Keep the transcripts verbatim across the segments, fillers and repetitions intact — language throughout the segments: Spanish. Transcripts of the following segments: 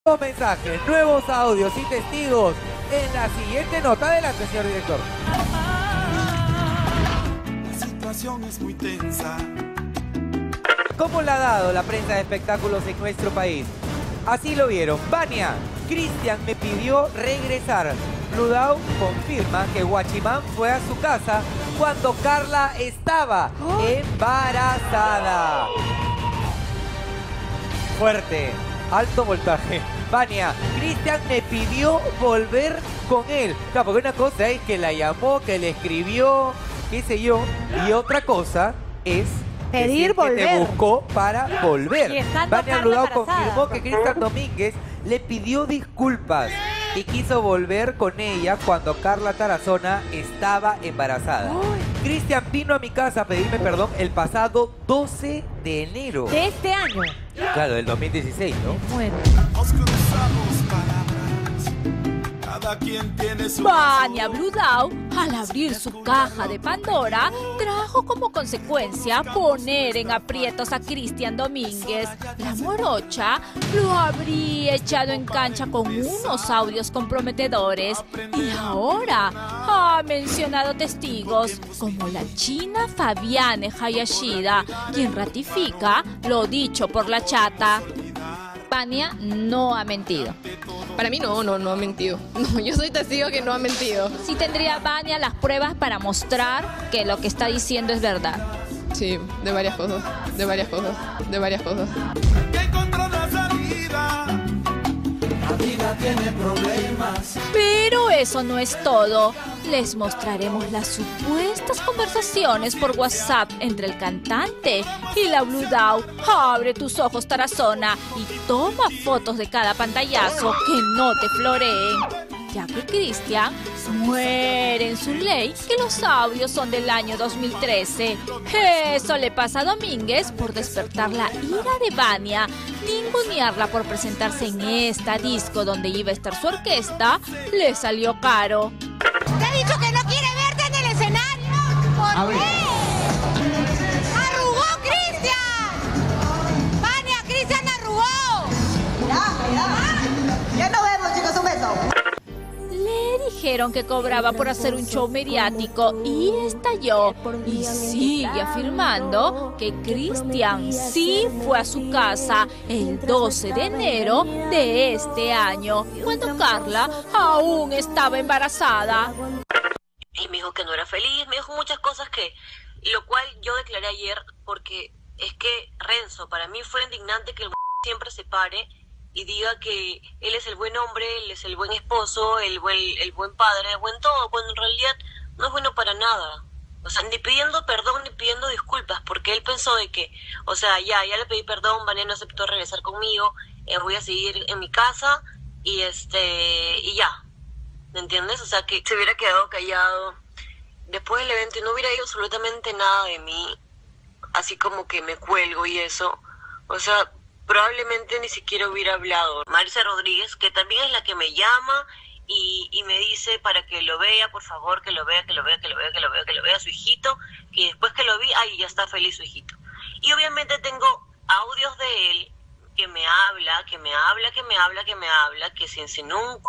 Nuevos mensajes, nuevos audios y testigos en la siguiente nota. Adelante, señor director. La situación es muy tensa. ¿Cómo la ha dado la prensa de espectáculos en nuestro país? Así lo vieron. Vania, Cristian me pidió regresar. Bludau confirma que Guachimán fue a su casa cuando Carla estaba embarazada. Fuerte, alto voltaje. Vania, Cristian me pidió volver con él. Claro, porque una cosa es que la llamó, que le escribió, qué sé yo, y otra cosa es pedir que te volver. buscó para volver. Y estando Vania Carla Bludau embarazada. confirmó que Cristian Domínguez le pidió disculpas y quiso volver con ella cuando Carla Tarazona estaba embarazada. Cristian vino a mi casa a pedirme perdón el pasado doce de enero. De este año. Claro, del dos mil dieciséis, ¿no? Bueno. Nos cruzamos palabras. Cada quien tiene su Vania razón. Bludau, al abrir su caja de Pandora, trajo como consecuencia poner en aprietos a Cristian Domínguez. La morocha lo habría echado en cancha con unos audios comprometedores y ahora ha mencionado testigos como la china Fabiane Hayashida, quien ratifica lo dicho por la chata. Vania no ha mentido. Para mí no, no, no ha mentido. No, yo soy testigo que no ha mentido. Sí tendría Vania las pruebas para mostrar que lo que está diciendo es verdad. Sí, de varias cosas, de varias cosas, de varias cosas. Que encontró la salida. La vida tiene problemas. Pero eso no es todo. Les mostraremos las supuestas conversaciones por WhatsApp entre el cantante y la Bludau. Abre tus ojos, Tarazona, y toma fotos de cada pantallazo que no te floreen. Ya que Cristian muere en su ley que los audios son del año dos mil trece. Eso le pasa a Domínguez por despertar la ira de Vania, ningunearla por presentarse en esta disco donde iba a estar su orquesta, le salió caro. Te he dicho que no quiere verte en el escenario. ¿Por qué? ¡Arrugó Cristian! ¡Vania, Cristian arrugó! Ya, ya. Ya nos vemos, chicos, un beso. Le dijeron que cobraba por hacer un show mediático y estalló. Y sigue afirmando que Cristian sí fue a su casa el doce de enero de este año, cuando Carla aún estaba embarazada. Y me dijo que no era feliz, me dijo muchas cosas que, lo cual yo declaré ayer, porque es que Renzo, para mí fue indignante que el siempre se pare y diga que él es el buen hombre, él es el buen esposo, el buen, el buen padre, el buen todo, cuando en realidad no es bueno para nada. O sea, ni pidiendo perdón, ni pidiendo disculpas, porque él pensó de que, o sea, ya, ya le pedí perdón, Vania no aceptó regresar conmigo, eh, voy a seguir en mi casa y este, y ya. ¿Me entiendes? O sea, que se hubiera quedado callado después del evento y no hubiera ido absolutamente nada de mí, así como que me cuelgo y eso. O sea, probablemente ni siquiera hubiera hablado. Marisa Rodríguez, que también es la que me llama y, y me dice para que lo vea, por favor, que lo vea, que lo vea, que lo vea, que lo vea, que lo vea, su hijito, que después que lo vi, ay, ya está feliz su hijito. Y obviamente tengo audios de él que me habla, que me habla, que me habla, que me habla, que se insinuó un c...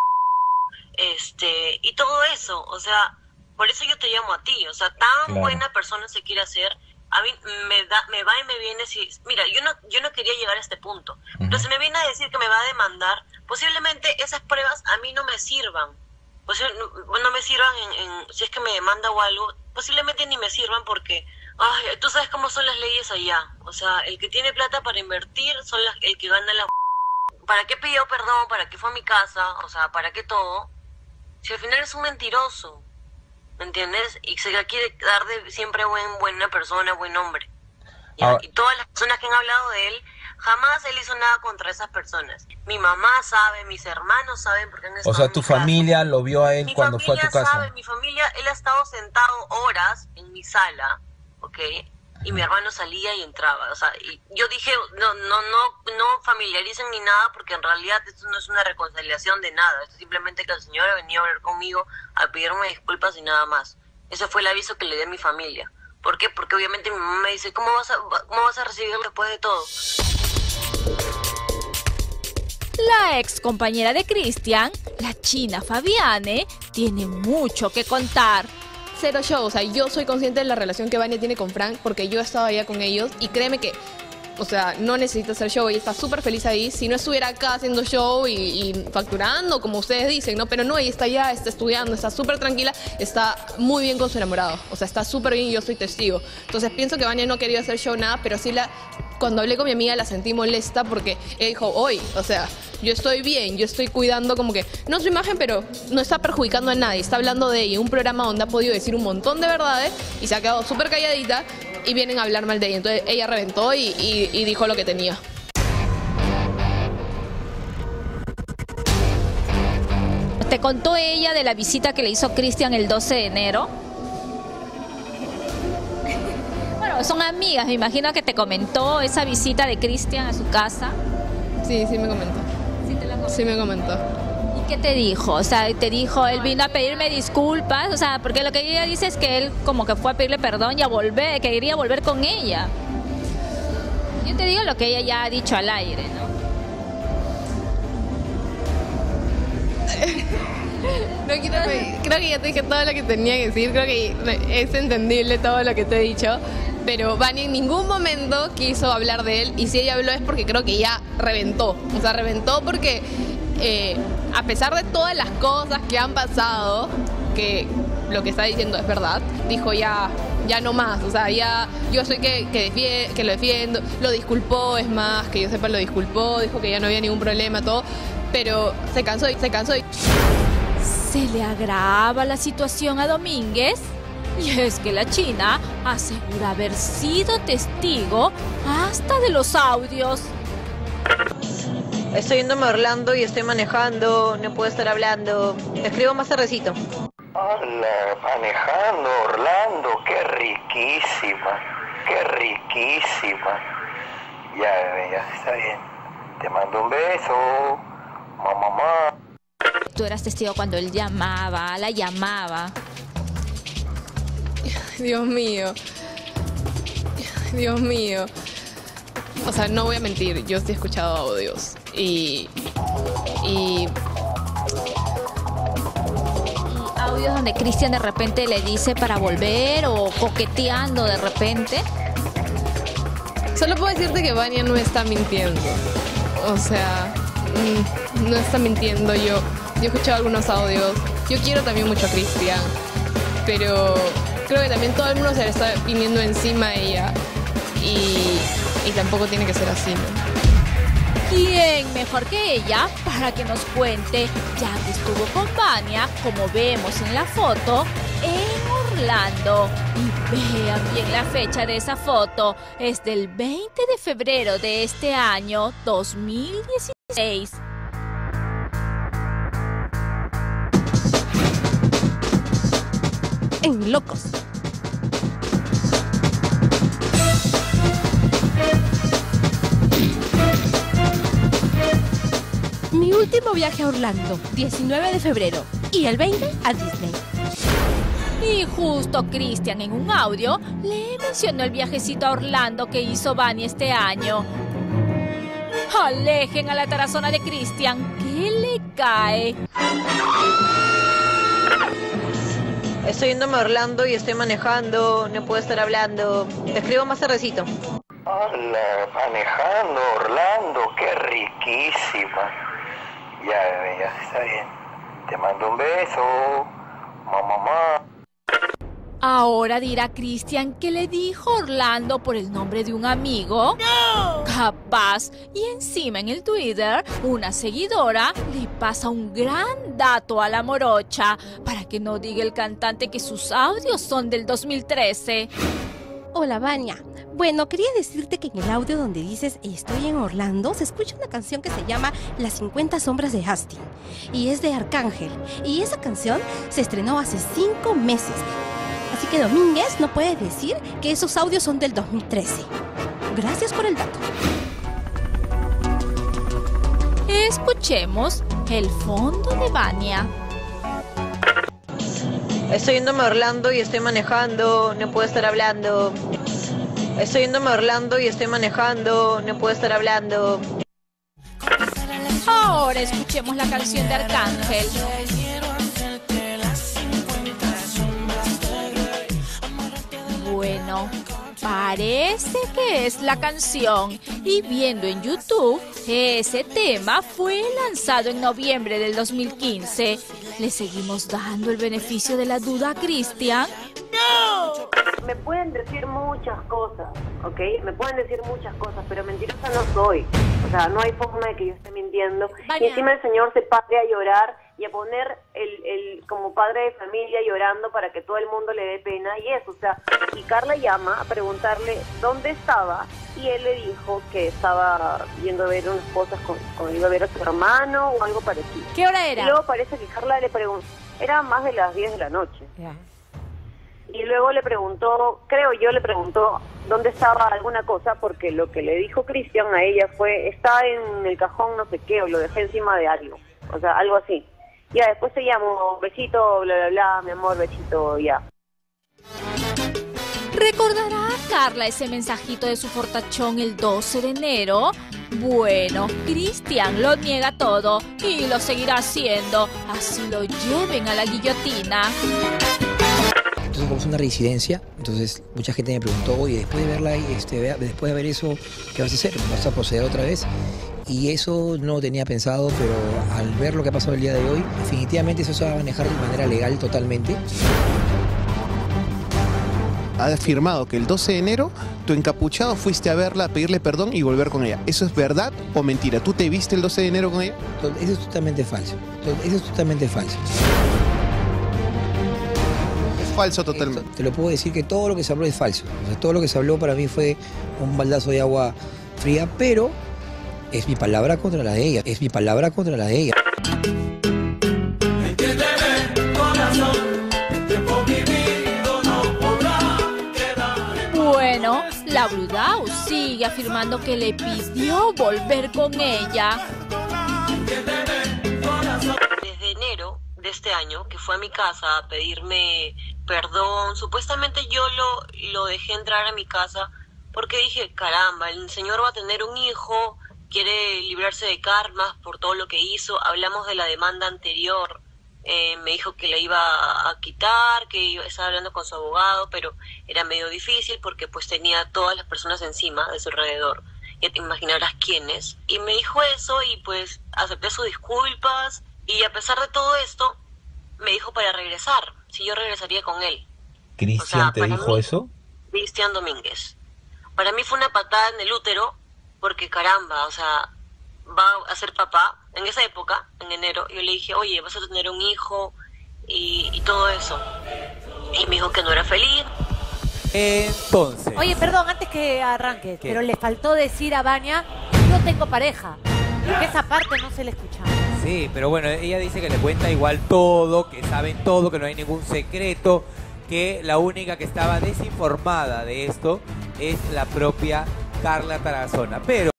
Este, y todo eso, o sea, por eso yo te llamo a ti, o sea, tan Claro. buena persona se quiere hacer, a mí me da, me va y me viene, si, mira, yo no, yo no quería llegar a este punto, pero si me viene a decir que me va a demandar, posiblemente esas pruebas a mí no me sirvan, pues no, no me sirvan en, en, si es que me demanda o algo, posiblemente ni me sirvan porque, ay, tú sabes cómo son las leyes allá, o sea, el que tiene plata para invertir son las, el que gana la... ¿Para qué pidió perdón? ¿Para qué fue a mi casa? O sea, ¿para qué todo? Si al final es un mentiroso, ¿me entiendes? Y se quiere dar de siempre buen, buena persona, buen hombre. ¿Ya? Ah. Y todas las personas que han hablado de él, jamás él hizo nada contra esas personas. Mi mamá sabe, mis hermanos saben porque han estado O sea, en tu mi casa. familia lo vio a él Mi cuando fue a tu familia casa. sabe, mi familia, él ha estado sentado horas en mi sala, ¿ok? Y mi hermano salía y entraba, o sea, y yo dije, no, no, no, no familiaricen ni nada, porque en realidad esto no es una reconciliación de nada, esto es simplemente que el señor ha venido a hablar conmigo, a pedirme disculpas y nada más. Ese fue el aviso que le di a mi familia. ¿Por qué? Porque obviamente mi mamá me dice, ¿cómo vas a, cómo vas a recibirlo después de todo? La ex compañera de Cristian, la china Fabiane, tiene mucho que contar. Cero show, o sea, yo soy consciente de la relación que Vania tiene con Frank porque yo he estado allá con ellos y créeme que, o sea, no necesita hacer show, ella está súper feliz ahí. Si no estuviera acá haciendo show y, y facturando, como ustedes dicen, ¿no? Pero no, ella está allá, está estudiando, está súper tranquila, está muy bien con su enamorado, o sea, está súper bien y yo soy testigo. Entonces pienso que Vania no quería hacer show nada, pero sí la... Cuando hablé con mi amiga la sentí molesta porque ella dijo, hoy, o sea, yo estoy bien, yo estoy cuidando como que, no su imagen, pero no está perjudicando a nadie, está hablando de ella, un programa donde ha podido decir un montón de verdades y se ha quedado súper calladita y vienen a hablar mal de ella. Entonces ella reventó y, y, y dijo lo que tenía. ¿Te contó ella de la visita que le hizo Cristian el doce de enero? Bueno, son amigas, me imagino que te comentó esa visita de Cristian a su casa. Sí, sí me comentó. Sí, te la comentó. Sí me comentó. ¿Y qué te dijo? O sea, te dijo, él vino a pedirme disculpas, o sea, porque lo que ella dice es que él como que fue a pedirle perdón y a volver, que quería volver con ella. Yo te digo lo que ella ya ha dicho al aire, ¿no? No quiero, creo que ya te dije todo lo que tenía que decir, creo que es entendible todo lo que te he dicho, pero Vania en ningún momento quiso hablar de él y si ella habló es porque creo que ya reventó, o sea, reventó porque eh, a pesar de todas las cosas que han pasado, que lo que está diciendo es verdad, dijo ya, ya no más, o sea, ya yo soy que, que, defie- que lo defiendo, lo disculpó, es más, que yo sepa lo disculpó, dijo que ya no había ningún problema, todo, pero se cansó y se cansó y... ¿Se le agrava la situación a Domínguez? Y es que la china asegura haber sido testigo hasta de los audios. Estoy yéndome a Orlando y estoy manejando, no puedo estar hablando. Te escribo más tardecito. Hola, manejando Orlando, qué riquísima, qué riquísima. Ya, ya, está bien. Te mando un beso, mamá. Tú eras testigo cuando él llamaba, la llamaba. Dios mío. Dios mío. O sea, no voy a mentir, yo sí he escuchado audios. Y... Y... Y audios donde Cristian de repente le dice para volver o coqueteando de repente. Solo puedo decirte que Vania no está mintiendo. O sea, mm, no está mintiendo. Yo, yo he escuchado algunos audios. Yo quiero también mucho a Cristian. Pero creo que también todo el mundo se le está viniendo encima a ella. Y, y tampoco tiene que ser así, ¿no? ¿Quién mejor que ella para que nos cuente, ya que estuvo con Vania, como vemos en la foto, en Orlando? Y vean bien la fecha de esa foto, es del veinte de febrero de este año dos mil dieciséis. En Locos. Mi último viaje a Orlando, diecinueve de febrero, y el veinte a Disney. Y justo Cristian en un audio le mencionó el viajecito a Orlando que hizo Vania este año. Alejen a la tarazona de Cristian, que le cae. Estoy yéndome a Orlando y estoy manejando, no puedo estar hablando. Te escribo más tardecito. Hola, manejando Orlando, qué riquísima. Ya, ya, está bien. Te mando un beso, mamá. Ahora dirá Cristian que le dijo Orlando por el nombre de un amigo. ¡No! Capaz. Y encima en el Twitter, una seguidora le pasa un gran dato a la morocha para que no diga el cantante que sus audios son del dos mil trece. Hola, Vania. Bueno, quería decirte que en el audio donde dices estoy en Orlando se escucha una canción que se llama Las cincuenta sombras de Justin y es de Arcángel, y esa canción se estrenó hace cinco meses. Así que Domínguez no puede decir que esos audios son del dos mil trece. Gracias por el dato. Escuchemos el fondo de Vania. Estoy yéndome a Orlando y estoy manejando, no puedo estar hablando. Estoy yéndome a Orlando y estoy manejando, no puedo estar hablando. Comenzar a las Ahora escuchemos la canción de Arcángel. Bueno, parece que es la canción. Y viendo en YouTube, ese tema fue lanzado en noviembre del dos mil quince. ¿Le seguimos dando el beneficio de la duda a Cristian? ¡No! Me pueden decir muchas cosas, ¿ok? Me pueden decir muchas cosas, pero mentirosa no soy. O sea, no hay forma de que yo esté mintiendo. Vaya. Y encima el señor se pare a llorar y a poner el, el como padre de familia llorando para que todo el mundo le dé pena y eso. O sea, y Carla llama a preguntarle dónde estaba y él le dijo que estaba yendo a ver unas cosas con, con iba a ver a su hermano o algo parecido. ¿Qué hora era? Y luego parece que Carla le preguntó, era más de las diez de la noche. Ya. Y luego le preguntó, creo yo, le preguntó dónde estaba alguna cosa, porque lo que le dijo Cristian a ella fue, está en el cajón no sé qué, o lo dejé encima de algo, o sea, algo así. Ya, después se llamó, besito, bla, bla, bla, mi amor, besito, ya. ¿Recordará Carla ese mensajito de su fortachón el doce de enero? Bueno, Cristian lo niega todo y lo seguirá haciendo, así lo lleven a la guillotina. Entonces, como es una reincidencia, entonces mucha gente me preguntó, oye, después de verla, este, después de ver eso, ¿qué vas a hacer? ¿Vas a proceder otra vez? Y eso no lo tenía pensado, pero al ver lo que ha pasado el día de hoy, definitivamente eso se va a manejar de manera legal totalmente. Ha afirmado que el doce de enero tu encapuchado fuiste a verla, a pedirle perdón y volver con ella. ¿Eso es verdad o mentira? ¿Tú te viste el doce de enero con ella? Eso es totalmente falso. Eso es totalmente falso. Falso totalmente. Esto, te lo puedo decir que todo lo que se habló es falso. O sea, todo lo que se habló para mí fue un baldazo de agua fría, pero es mi palabra contra la de ella. Es mi palabra contra la de ella. Bueno, la Bludau sigue afirmando que le pidió volver con ella. Desde enero de este año, que fue a mi casa a pedirme perdón, supuestamente yo lo, lo dejé entrar a mi casa porque dije, caramba, el señor va a tener un hijo, quiere librarse de karmas por todo lo que hizo. Hablamos de la demanda anterior, eh, me dijo que la iba a quitar, que iba, estaba hablando con su abogado, pero era medio difícil porque pues tenía todas las personas encima de su alrededor, ya te imaginarás quiénes, y me dijo eso y pues acepté sus disculpas y a pesar de todo esto me dijo para regresar, si yo regresaría con él. ¿Cristian o sea, te dijo mí, eso? Cristian Domínguez. Para mí fue una patada en el útero, porque caramba, o sea, va a ser papá. En esa época, en enero, yo le dije, oye, vas a tener un hijo y, y todo eso. Y me dijo que no era feliz. Entonces... Oye, perdón, antes que arranques, ¿Qué? pero le faltó decir a Vania, yo tengo pareja. Porque esa parte no se le escuchaba. Sí, pero bueno, ella dice que le cuenta igual todo, que saben todo, que no hay ningún secreto, que la única que estaba desinformada de esto es la propia Carla Tarazona. Pero